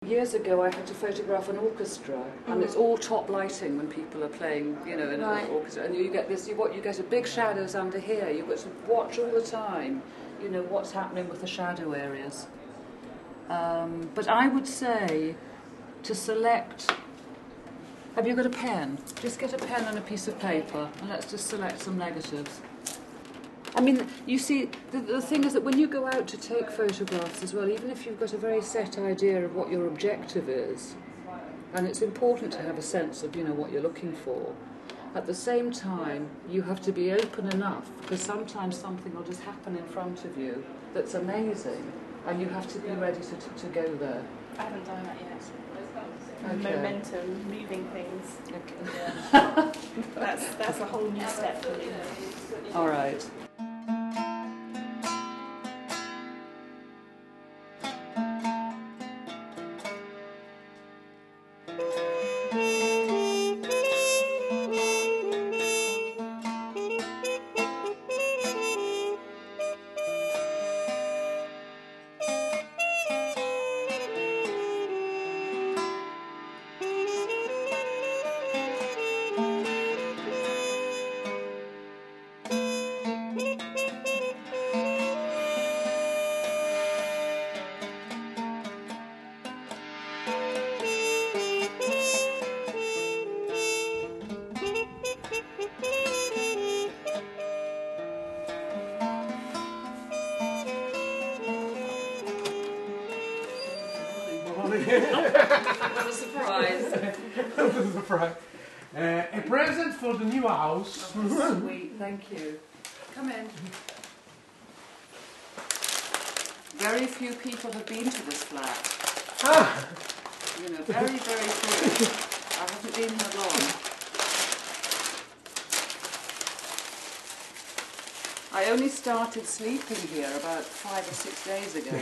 Years ago I had to photograph an orchestra, and it's all top lighting when people are playing, you know, in an orchestra, and you get this, you get a big shadows under here. You've got to watch all the time, you know, what's happening with the shadow areas. But I would say to select. Have you got a pen? Just get a pen and a piece of paper, and let's just select some negatives. I mean, you see, the thing is that when you go out to take photographs as well, even if you've got a very set idea of what your objective is, and it's important to have a sense of, you know, what you're looking for, at the same time, you have to be open enough, because sometimes something will just happen in front of you that's amazing, and you have to be ready to go there. I haven't done that yet. Okay. Momentum, moving things. Okay. Yeah. that's a whole new step for me. All right. What a surprise. What a surprise. A present for the new house. Oh, sweet, thank you. Come in. Very few people have been to this flat. Ah. You know, very, very few. I haven't been here long. I only started sleeping here about 5 or 6 days ago.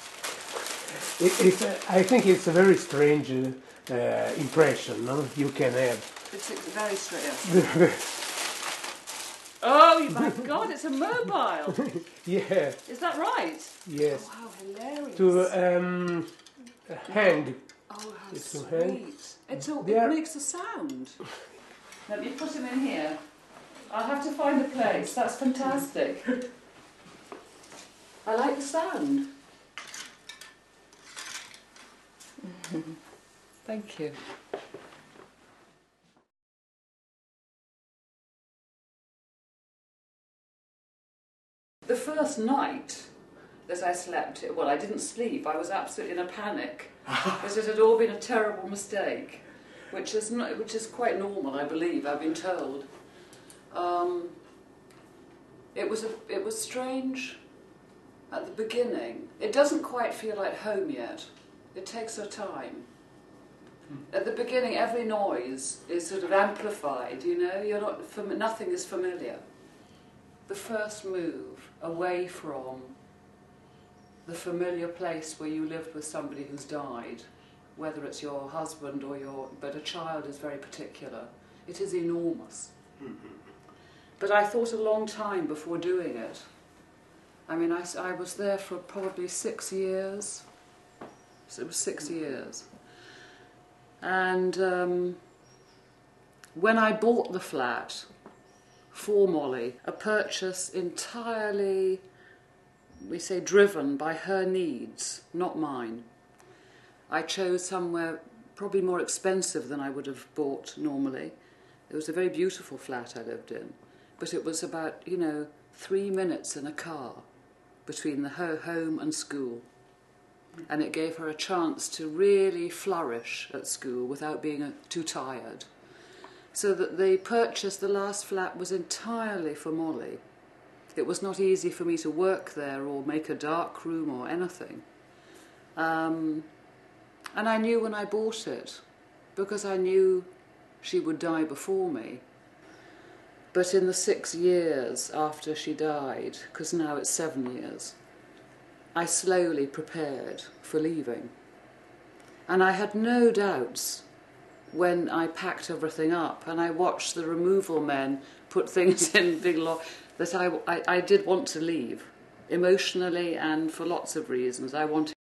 I think it's a very strange impression, no? You can have. It's very strange. Oh my God! It's a mobile. Yeah. Is that right? Yes. Oh, how hilarious! To hang. Oh, how it's sweet! It makes a sound. Let me put him in here. I'll have to find a place. That's fantastic. I like the sound. Thank you. The first night that I slept, well, I didn't sleep. I was absolutely in a panic because it had all been a terrible mistake, which is quite normal, I believe. I've been told. It was strange at the beginning. It doesn't quite feel like home yet. It takes a time. At the beginning, every noise is sort of amplified. You know, nothing is familiar. The first move away from the familiar place where you lived with somebody who's died, whether it's your husband or but a child is very particular. It is enormous. But I thought a long time before doing it. I mean, I was there for probably 6 years. So it was 6 years. And when I bought the flat for Molly, a purchase entirely, we say, driven by her needs, not mine. I chose somewhere probably more expensive than I would have bought normally. It was a very beautiful flat I lived in, but it was about, 3 minutes in a car between her home and school. And it gave her a chance to really flourish at school without being too tired. So that the last flat was entirely for Molly. It was not easy for me to work there or make a dark room or anything. And I knew when I bought it, because I knew she would die before me. But in the 6 years after she died, because now it's 7 years, I slowly prepared for leaving. And I had no doubts when I packed everything up and I watched the removal men put things in big that I did want to leave, emotionally and for lots of reasons. I wanted